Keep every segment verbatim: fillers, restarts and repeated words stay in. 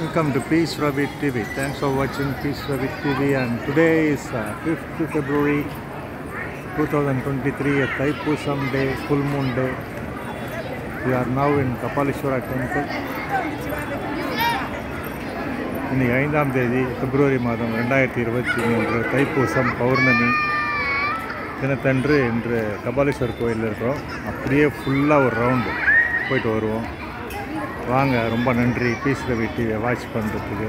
Welcome to Peace Rabbit T V. Thanks for watching Peace Rabbit T V. And today is uh, fifth February twenty twenty-three, a Thaipusam day, full moon day. We are now in Kapaleshwara temple. இன்னைக்கு ஐந்தாம் தேதி பிப்ரவரி மாதம் ரெண்டாயிரத்தி இருபத்தி மூன்று தைப்பூசம் பௌர்ணமி தினத்தன்று இன்று கபாலீஸ்வரர் கோயிலில் இருக்கிறோம். அப்படியே ஃபுல்லாக ஒரு ரவுண்டு போயிட்டு வருவோம். வாங்க, ரொம்ப நன்றி பீஸ் ரவி டிவியை வாட்ச் பண்ணுறதுக்கு.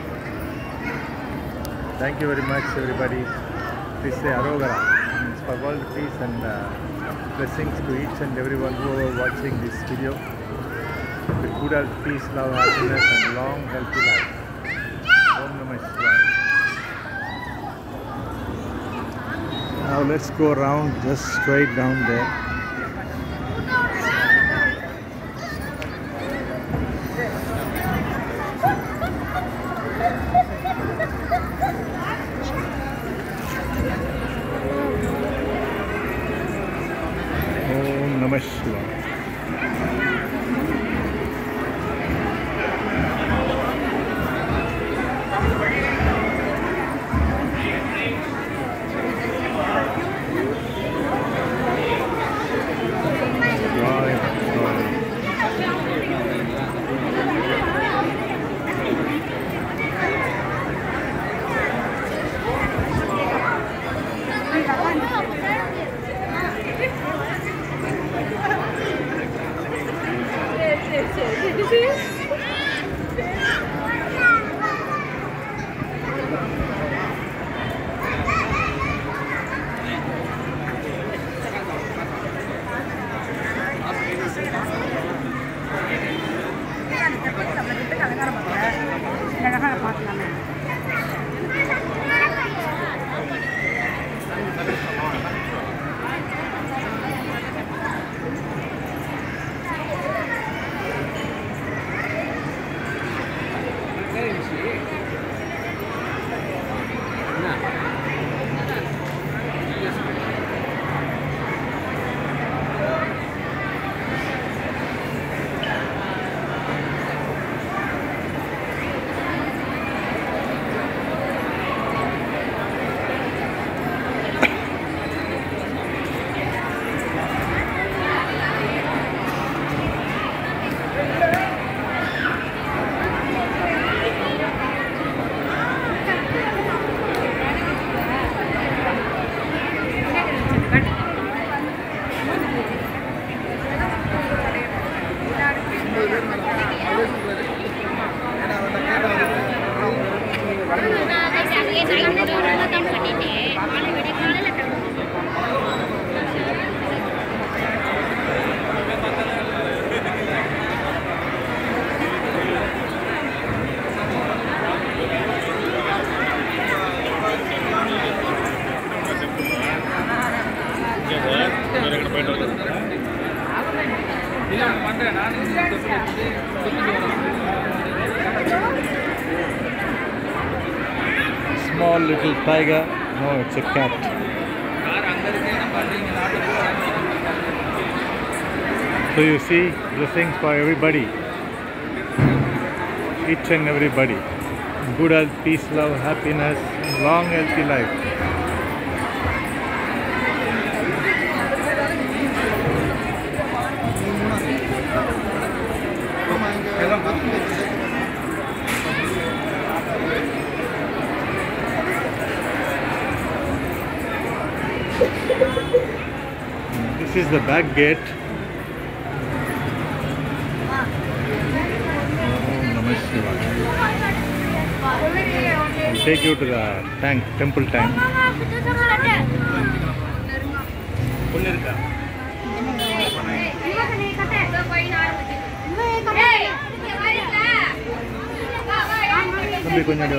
Thank you very much everybody. Please say அரோகரா for world peace and blessings to each and everyone who are watching this video. With good health, peace, love, happiness and long healthy life. Om Namah Shivaya. Now let's go around just straight down there. Om Namah Shivaya. Small little tiger. No, it's a cat. So you see, blessings for everybody, each and everybody. Good health, peace, love, happiness, long healthy life. This is the back gate. Om Namah Shivaya. I'll take you to the tank, temple tank. தம்பி கொஞ்சம்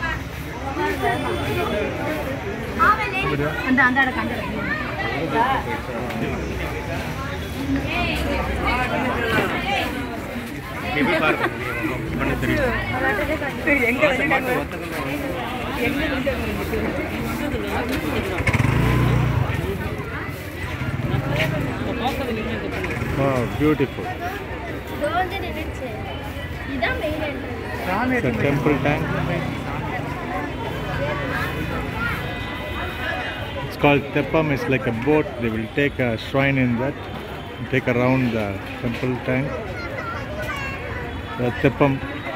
அந்த அந்த அட கண்டற நீங்க பாருங்க பண்ண தெரியும் எங்க எங்க Wow, beautiful. இதான் main entrance. It's a temple tank. It's called Teppam. It's like a boat. They will take a shrine in that, take around the temple tank. The Teppam.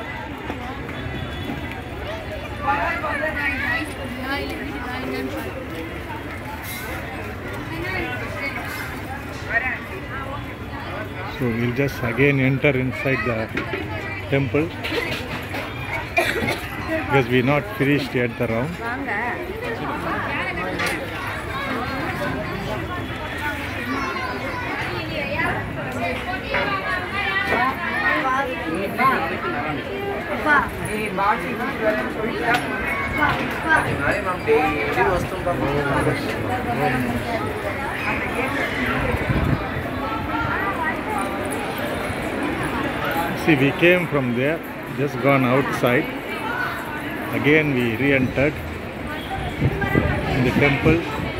So we'll just again enter inside the temple because we're not finished yet the round. See, we came from there, just gone outside. Again we re-entered in the temple.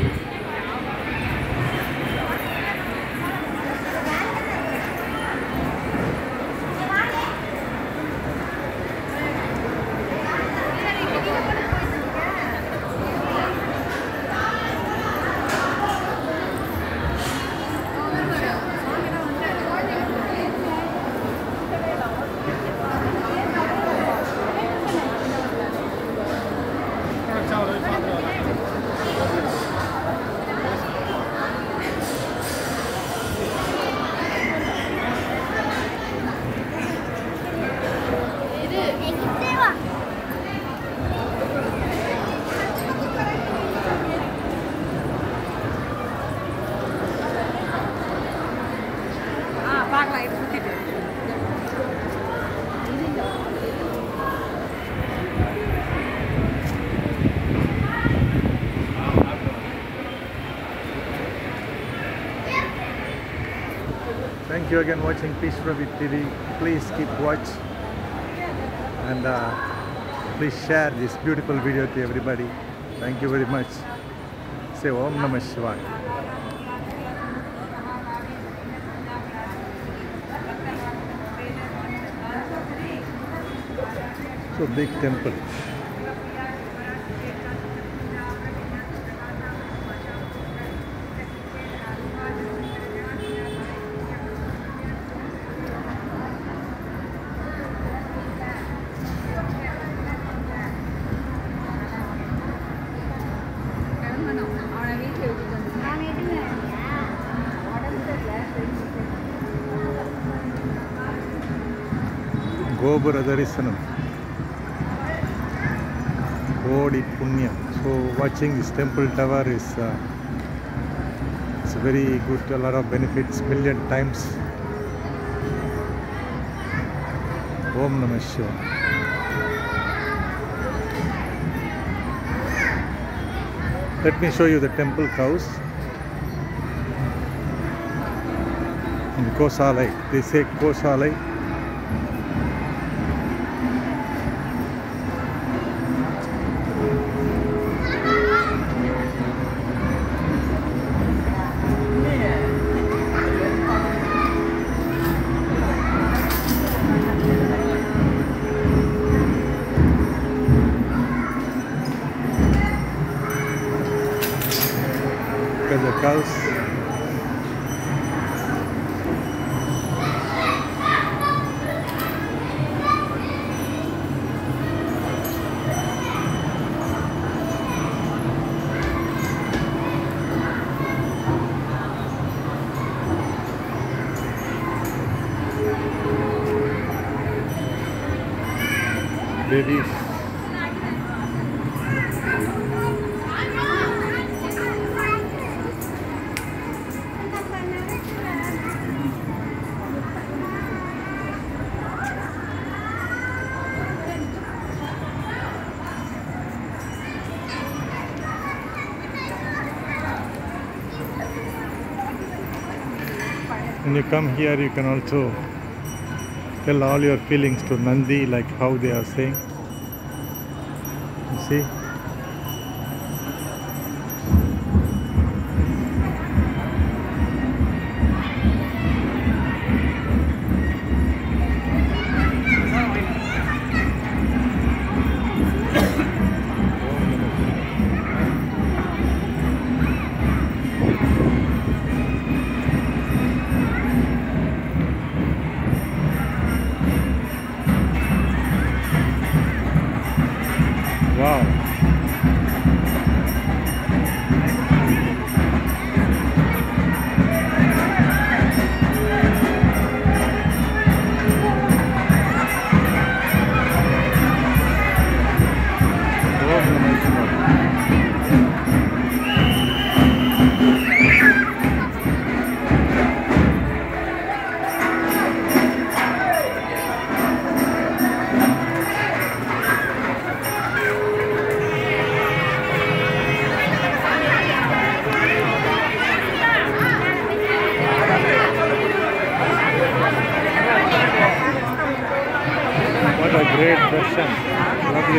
Thank you again watching Peace Ravi T V. Please keep watch and uh, please share this beautiful video to everybody. Thank you very much. Say Om Namah Shivaya. So big temple. Gobura Darisanam. Kodi Punya. So watching this temple tower is uh, it's very good, a lot of benefits, million times. Om Namah Shivaya. Let me show you the temple cows. In Kosalai, they say Kosalai. Look at the cows. Babies. When you come here, you can also tell all your feelings to Nandi, like how they are saying. You see? Great darshan. Lovely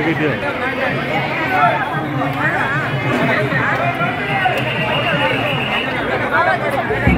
video.